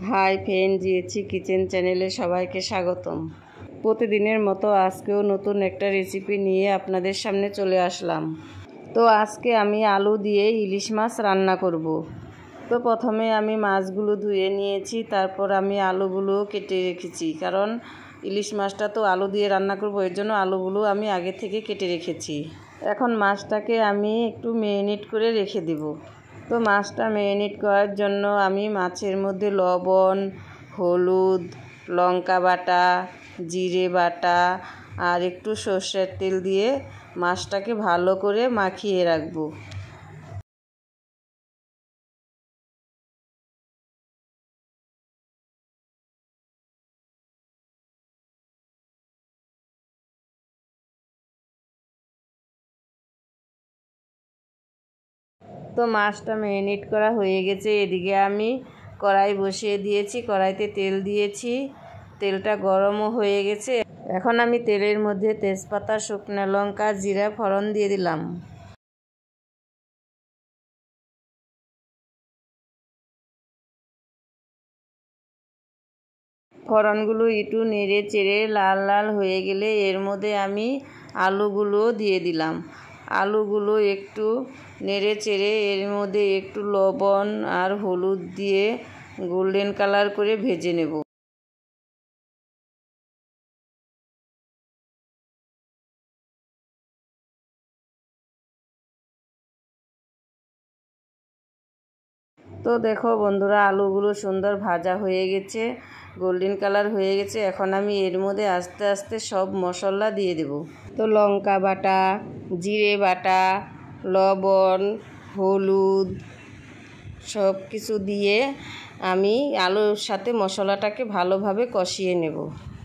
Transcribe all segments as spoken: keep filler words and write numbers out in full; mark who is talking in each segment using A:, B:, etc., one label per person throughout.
A: Hi friend, জিএচি kitchen চ্যানেলে সবাইকে স্বাগতম। প্রতিদিনের মতো আজকেও নতুন একটা রেসিপি নিয়ে আপনাদের সামনে চলে আসলাম। তো আজকে আমি আলু দিয়ে ইলিশ মাছ রান্না করব। তো প্রথমে আমি মাছগুলো ধুয়ে নিয়েছি, তারপর আমি আলুগুলো কেটে রেখেছি, কারণ ইলিশ মাছটা তো আলু দিয়ে রান্না করব, এর জন্য আলুগুলো আমি আগে থেকে কেটে রেখেছি। এখন মাছটাকে আমি একটু ম্যারিনেট করে রেখে দেব। তো মাছটা ম্যারিনেট করার জন্য আমি মাছের মধ্যে লবণ, হলুদ, লঙ্কা বাটা, জিরে বাটা আর একটু সর্ষের তেল দিয়ে মাছটাকে ভালো করে মাখিয়ে রাখবো। তো মাছটা ম্যারিনেট করা হয়ে গেছে। এদিকে আমি কড়াই বসিয়ে দিয়েছি, কড়াইতে তেল দিয়েছি, তেলটা গরমও হয়ে গেছে। এখন আমি তেলের মধ্যে তেজপাতা, শুকনো লঙ্কা, জিরা ফোড়ন দিয়ে দিলাম। ফোড়নগুলো একটু নেড়ে চেড়ে লাল লাল হয়ে গেলে এর মধ্যে আমি আলুগুলো দিয়ে দিলাম। আলুগুলো একটু নেড়ে চেড়ে এর মধ্যে একটু লবণ আর হলুদ দিয়ে গোল্ডেন কালার করে ভেজে নেব। তো দেখো বন্ধুরা, আলুগুলো সুন্দর ভাজা হয়ে গেছে, গোল্ডেন কালার হয়ে গেছে। এখন আমি এর মধ্যে আস্তে আস্তে সব মশলা দিয়ে দেব। তো লঙ্কা বাটা, জিরে বাটা, লবণ, হলুদ সব কিছু দিয়ে আমি আলুর সাথে মশলাটাকে ভালোভাবে কষিয়ে নেব।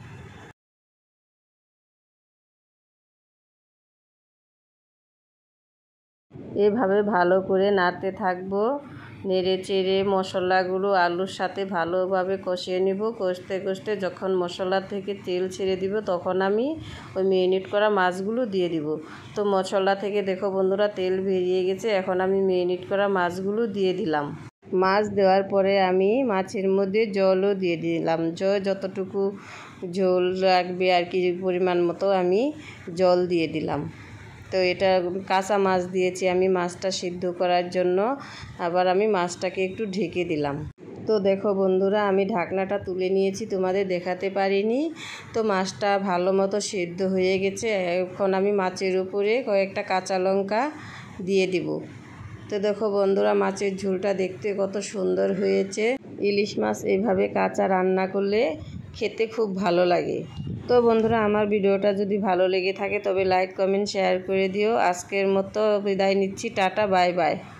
A: এভাবে ভালো করে নাড়তে থাকবো, নেড়ে চেড়ে মশলাগুলো আলুর সাথে ভালোভাবে কষিয়ে নেব। কষতে কষতে যখন মশলা থেকে তেল ছেড়ে দিব, তখন আমি ওই ম্যারিনেট করা মাছগুলো দিয়ে দিব। তো মশলা থেকে দেখো বন্ধুরা তেল বেরিয়ে গেছে, এখন আমি ম্যারিনেট করা মাছগুলো দিয়ে দিলাম। মাছ দেওয়ার পরে আমি মাছের মধ্যে জলও দিয়ে দিলাম। জল যতটুকু ঝোল রাখবে আর কি, পরিমাণ মতো আমি জল দিয়ে দিলাম। তো এটা কাঁচা মাছ দিয়েছি আমি মাছটা সিদ্ধ করার জন্য। আবার আমি মাছটাকে একটু ঢেকে দিলাম। তো দেখো বন্ধুরা, আমি ঢাকনাটা তুলে নিয়েছি, তোমাদের দেখাতে পারিনি। তো মাছটা ভালো মতো সিদ্ধ হয়ে গেছে। এখন আমি মাছের উপরে কয়েকটা কাঁচা লঙ্কা দিয়ে দিব। তো দেখো বন্ধুরা, মাছের ঝোলটা দেখতে কত সুন্দর হয়েছে। ইলিশ মাছ এইভাবে কাঁচা রান্না করলে খেতে খুব ভালো লাগে। তো বন্ধুরা, আমার ভিডিওটা যদি ভালো লেগে থাকে তবে লাইক, কমেন্ট, শেয়ার করে দিও। আজকের মতো বিদায় নিচ্ছি, টাটা, বাই বাই।